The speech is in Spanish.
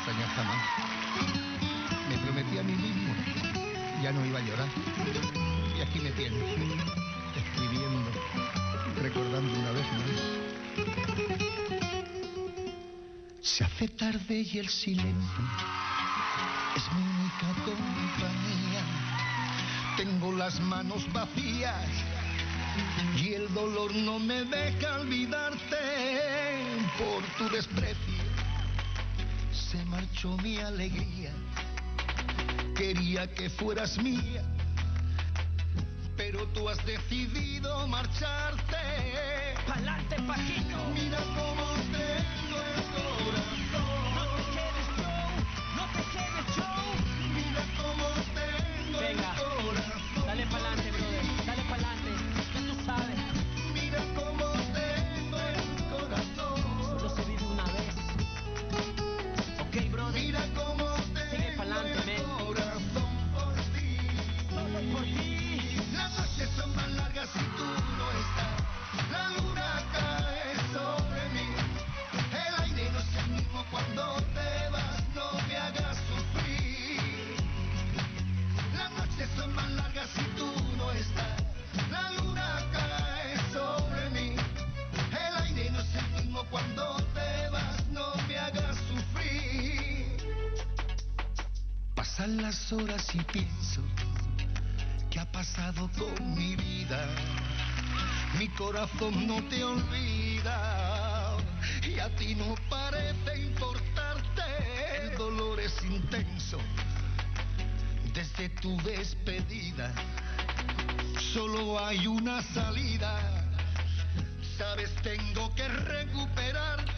extrañar jamás. Me prometí a mí mismo, ya no iba a llorar. Y aquí me tienes, escribiendo, recordando una vez más. Se hace tarde y el silencio es mi única compañía. Tengo las manos vacías y el dolor no me deja olvidarte. Por tu desprecio se marchó mi alegría. Quería que fueras mía, pero tú has decidido marcharte. ¡Pa'lante, Paquito! Mira cómo tengo el corazón. No te quedes, Joe, no te quedes, Joe. Mira cómo tengo Venga, el corazón. dale pa'lante, brother, dale pa'lante, ya tú sabes. Mira cómo tengo el corazón. Solo se vive una vez. Ok, brother, Mira cómo sigue tengo pa'lante, el man. corazón por ti. Solo por ti. Las noches son más largas si tú no estás. La luna cae sobre mí. El aire no es el mismo cuando te vas. No me hagas sufrir. Las noches son más largas si tú no estás. La luna cae sobre mí. El aire no es el mismo cuando te vas. No me hagas sufrir. Pasan las horas y pienso ¿qué ha pasado con mi vida? Mi corazón no te olvida y a ti no parece importarte. El dolor es intenso desde tu despedida. Solo hay una salida. Sabes, tengo que recuperarte.